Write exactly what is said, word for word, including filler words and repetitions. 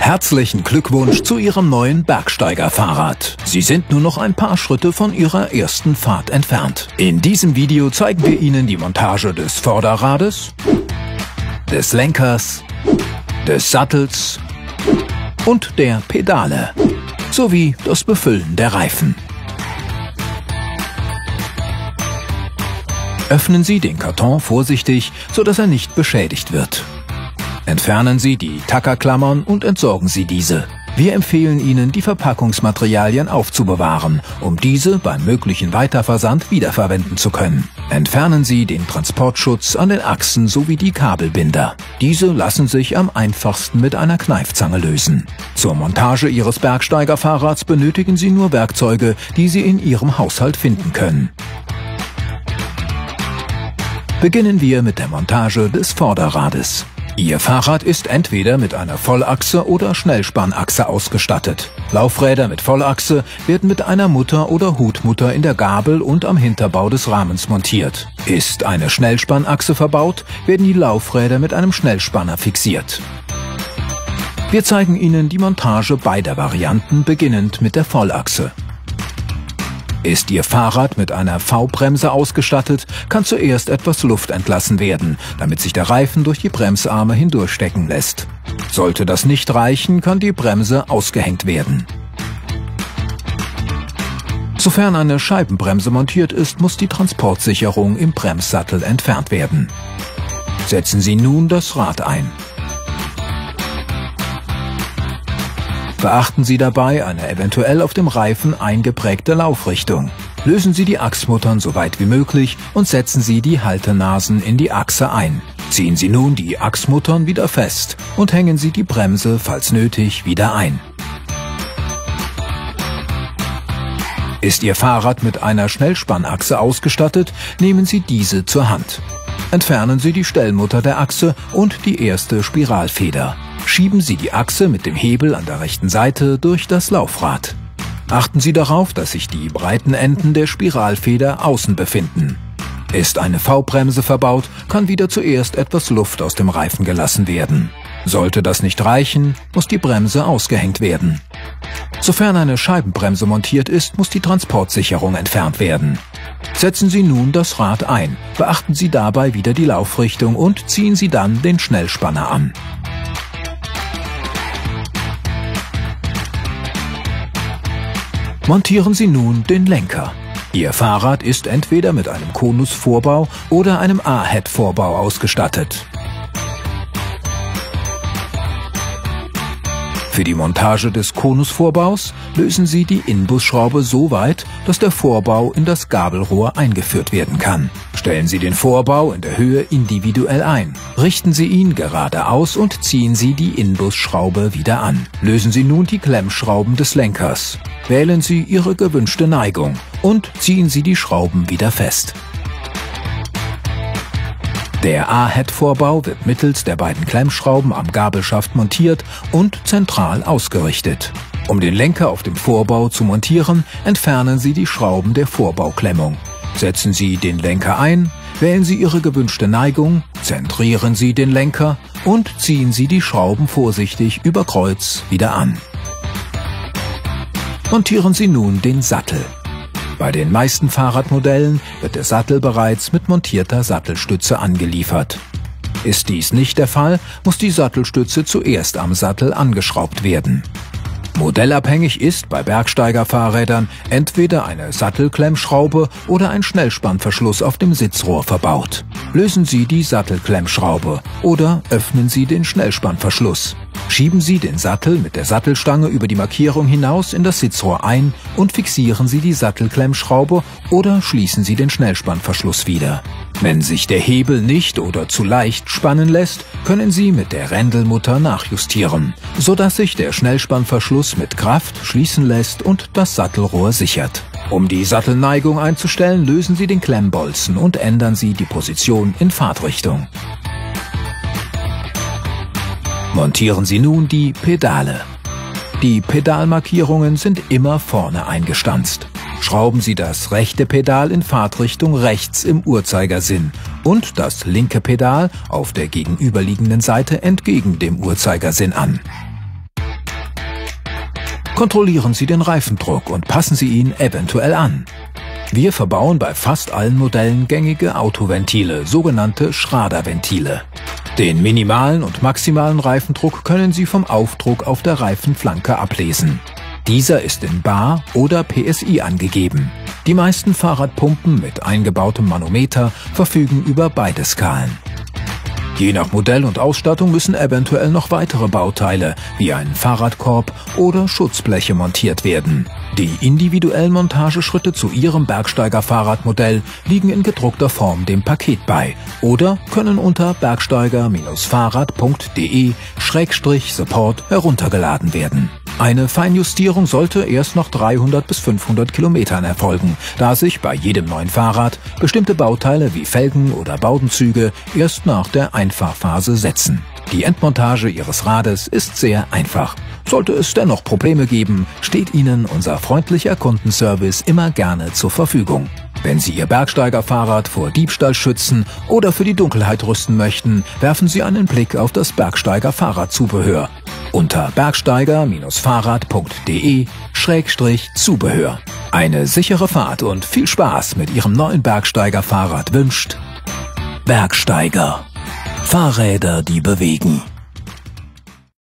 Herzlichen Glückwunsch zu Ihrem neuen Bergsteigerfahrrad. Sie sind nur noch ein paar Schritte von Ihrer ersten Fahrt entfernt. In diesem Video zeigen wir Ihnen die Montage des Vorderrades, des Lenkers, des Sattels und der Pedale, sowie das Befüllen der Reifen. Öffnen Sie den Karton vorsichtig, sodass er nicht beschädigt wird. Entfernen Sie die Tackerklammern und entsorgen Sie diese. Wir empfehlen Ihnen, die Verpackungsmaterialien aufzubewahren, um diese beim möglichen Weiterversand wiederverwenden zu können. Entfernen Sie den Transportschutz an den Achsen sowie die Kabelbinder. Diese lassen sich am einfachsten mit einer Kneifzange lösen. Zur Montage Ihres Bergsteigerfahrrads benötigen Sie nur Werkzeuge, die Sie in Ihrem Haushalt finden können. Beginnen wir mit der Montage des Vorderrades. Ihr Fahrrad ist entweder mit einer Vollachse oder Schnellspannachse ausgestattet. Laufräder mit Vollachse werden mit einer Mutter oder Hutmutter in der Gabel und am Hinterbau des Rahmens montiert. Ist eine Schnellspannachse verbaut, werden die Laufräder mit einem Schnellspanner fixiert. Wir zeigen Ihnen die Montage beider Varianten, beginnend mit der Vollachse. Ist Ihr Fahrrad mit einer V-Bremse ausgestattet, kann zuerst etwas Luft entlassen werden, damit sich der Reifen durch die Bremsarme hindurchstecken lässt. Sollte das nicht reichen, kann die Bremse ausgehängt werden. Sofern eine Scheibenbremse montiert ist, muss die Transportsicherung im Bremssattel entfernt werden. Setzen Sie nun das Rad ein. Beachten Sie dabei eine eventuell auf dem Reifen eingeprägte Laufrichtung. Lösen Sie die Achsmuttern so weit wie möglich und setzen Sie die Haltenasen in die Achse ein. Ziehen Sie nun die Achsmuttern wieder fest und hängen Sie die Bremse, falls nötig, wieder ein. Ist Ihr Fahrrad mit einer Schnellspannachse ausgestattet, nehmen Sie diese zur Hand. Entfernen Sie die Stellmutter der Achse und die erste Spiralfeder. Schieben Sie die Achse mit dem Hebel an der rechten Seite durch das Laufrad. Achten Sie darauf, dass sich die breiten Enden der Spiralfeder außen befinden. Ist eine V-Bremse verbaut, kann wieder zuerst etwas Luft aus dem Reifen gelassen werden. Sollte das nicht reichen, muss die Bremse ausgehängt werden. Sofern eine Scheibenbremse montiert ist, muss die Transportsicherung entfernt werden. Setzen Sie nun das Rad ein, beachten Sie dabei wieder die Laufrichtung und ziehen Sie dann den Schnellspanner an. Montieren Sie nun den Lenker. Ihr Fahrrad ist entweder mit einem Konusvorbau oder einem A-Head-Vorbau ausgestattet. Für die Montage des Konusvorbaus lösen Sie die Inbusschraube so weit, dass der Vorbau in das Gabelrohr eingeführt werden kann. Stellen Sie den Vorbau in der Höhe individuell ein. Richten Sie ihn geradeaus und ziehen Sie die Inbusschraube wieder an. Lösen Sie nun die Klemmschrauben des Lenkers. Wählen Sie Ihre gewünschte Neigung und ziehen Sie die Schrauben wieder fest. Der A-Head-Vorbau wird mittels der beiden Klemmschrauben am Gabelschaft montiert und zentral ausgerichtet. Um den Lenker auf dem Vorbau zu montieren, entfernen Sie die Schrauben der Vorbauklemmung. Setzen Sie den Lenker ein, wählen Sie Ihre gewünschte Neigung, zentrieren Sie den Lenker und ziehen Sie die Schrauben vorsichtig über Kreuz wieder an. Montieren Sie nun den Sattel. Bei den meisten Fahrradmodellen wird der Sattel bereits mit montierter Sattelstütze angeliefert. Ist dies nicht der Fall, muss die Sattelstütze zuerst am Sattel angeschraubt werden. Modellabhängig ist bei Bergsteigerfahrrädern entweder eine Sattelklemmschraube oder ein Schnellspannverschluss auf dem Sitzrohr verbaut. Lösen Sie die Sattelklemmschraube oder öffnen Sie den Schnellspannverschluss. Schieben Sie den Sattel mit der Sattelstange über die Markierung hinaus in das Sitzrohr ein und fixieren Sie die Sattelklemmschraube oder schließen Sie den Schnellspannverschluss wieder. Wenn sich der Hebel nicht oder zu leicht spannen lässt, können Sie mit der Rändelmutter nachjustieren, sodass sich der Schnellspannverschluss mit Kraft schließen lässt und das Sattelrohr sichert. Um die Sattelneigung einzustellen, lösen Sie den Klemmbolzen und ändern Sie die Position in Fahrtrichtung. Montieren Sie nun die Pedale. Die Pedalmarkierungen sind immer vorne eingestanzt. Schrauben Sie das rechte Pedal in Fahrtrichtung rechts im Uhrzeigersinn und das linke Pedal auf der gegenüberliegenden Seite entgegen dem Uhrzeigersinn an. Kontrollieren Sie den Reifendruck und passen Sie ihn eventuell an. Wir verbauen bei fast allen Modellen gängige Autoventile, sogenannte Schrader-Ventile. Den minimalen und maximalen Reifendruck können Sie vom Aufdruck auf der Reifenflanke ablesen. Dieser ist in Bar oder P S I angegeben. Die meisten Fahrradpumpen mit eingebautem Manometer verfügen über beide Skalen. Je nach Modell und Ausstattung müssen eventuell noch weitere Bauteile wie ein Fahrradkorb oder Schutzbleche montiert werden. Die individuellen Montageschritte zu Ihrem Bergsteiger-Fahrradmodell liegen in gedruckter Form dem Paket bei oder können unter bergsteiger Fahrrad punkt de Schrägstrich Support heruntergeladen werden. Eine Feinjustierung sollte erst nach dreihundert bis fünfhundert Kilometern erfolgen, da sich bei jedem neuen Fahrrad bestimmte Bauteile wie Felgen oder Baudenzüge erst nach der Einfahrphase setzen. Die Endmontage Ihres Rades ist sehr einfach. Sollte es dennoch Probleme geben, steht Ihnen unser freundlicher Kundenservice immer gerne zur Verfügung. Wenn Sie Ihr Bergsteigerfahrrad vor Diebstahl schützen oder für die Dunkelheit rüsten möchten, werfen Sie einen Blick auf das Bergsteiger Fahrradzubehör unter bergsteiger Fahrrad punkt de Schrägstrich Zubehör. Eine sichere Fahrt und viel Spaß mit Ihrem neuen Bergsteiger Fahrrad wünscht Bergsteiger. Fahrräder, die bewegen.